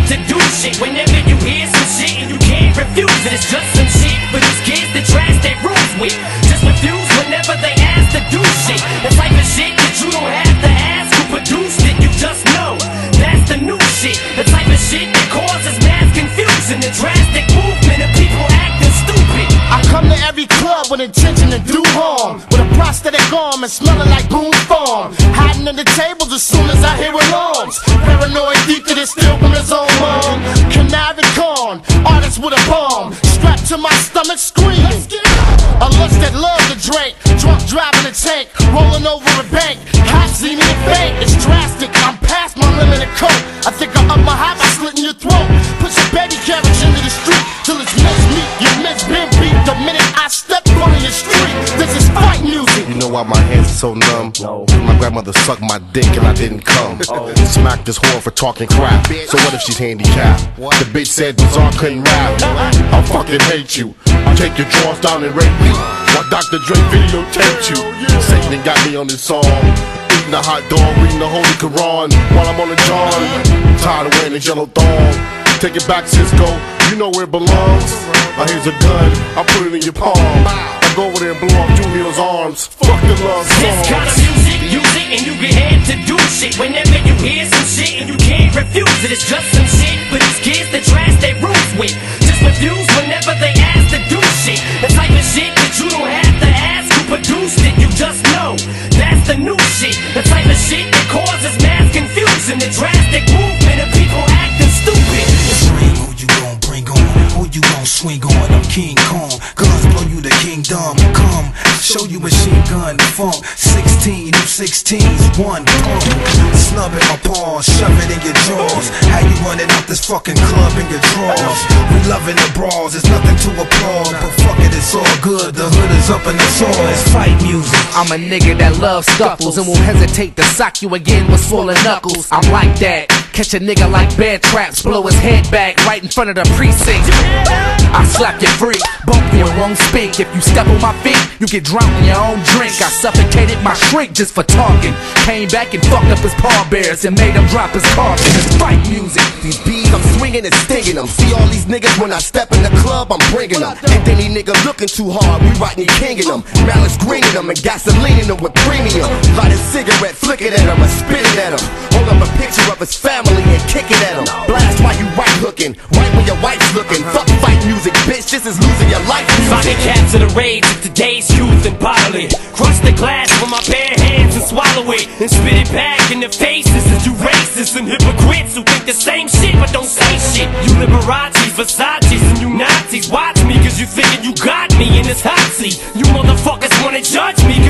to do shit. Whenever you hear some shit and you can't refuse it, it's just some shit for these kids to trash their rules with. Just refuse whenever they ask to do shit. The type of shit that you don't have to ask who produced it, you just know. That's the new shit. The type of shit that causes mass confusion, the drastic movement of people acting stupid. I come to every club with intention to do harm, with a prosthetic arm and smelling like Boone's Farm. Hiding in the tables as soon as I hear alarms. Paranoid deep that it's still from his own mom. Conniving con, artist with a bomb, strapped to my stomach screaming. A lust that loves to drink, drunk driving a tank, rolling over a bank. Cops see me in faint, it's drastic, I'm past my limit of coke. I think I up my high by slitting your throat. Put your baby carriage into the street till it's mincemeat. Your miss been beat the minute I step on your street. This is fight music. You know why my hands are so numb? No. My grandmother sucked my dick and I didn't come. Smacked this whore for talking crap. So what if she's handicapped? The bitch said Bizarre couldn't rap. I fucking hate you. I'll take your drawers down and rape you. While Dr. Dre videotaped you. Satan got me on this song. Eating a hot dog, reading the Holy Quran while I'm on the John. Tired of wearing this yellow thong. Take it back, Cisco. You know where it belongs. Now here's a gun. I'll put it in your palm. I'll go over there and blow off Julia's arms. Fuck the love songs. This kind of music, use it and you get head to do shit. Whenever you hear some shit and you can't refuse it, it's just some shit for these kids that trash their roots with. Just refuse whenever they ask to do shit. The type of shit that you don't have to ask who produced it, you just know. That's the new shit. The type of shit that causes mass confusion, the drastic movement of people acting stupid. Bring who you gon' bring on, who you gon' swing on. I'm King Kong, guns blow you the kingdom. Come, show you machine gun funk. 16, you 16's one pump. Snub in my paws, shove it in your jaws. How you running out this fucking club in your drawers? We loving the brawls, there's nothing to applaud, but fuck it, it's all good. The hood is up in the soil. It's fight music. I'm a nigga that loves scuffles and won't hesitate to sock you again with swollen knuckles. I'm like that. Catch a nigga like bear traps, blow his head back right in front of the precinct. I slap you free, bump you and won't speak. If you step on my feet, you get drowned in your own drink. I suffocated my shrink just for talking. Came back and fucked up his pallbearers and made him drop his carpet. It's fight music. These bees, I'm swinging and stinging them. See all these niggas when I step in the club, I'm bringing them. And any nigga looking too hard, we riding kinging them. Malice greening them and gasoline in them with premium. Light a cigarette, flick it at him, or spit it at him. Hold up a picture of his family and kick it at him. Blast while you right hooking, right when your wife's looking. Fuck fight music, bitch, this is losing your life music. Finally capture the rage of today's youth and bottle it. Crush the glass with my bare hands and swallow it. And spit it back in the faces of you racists and hypocrites who think the same shit but don't say shit. You Liberace's, Versace's, and you Nazis. Watch me cause you thinking you got me in this hot seat. You motherfuckers wanna judge me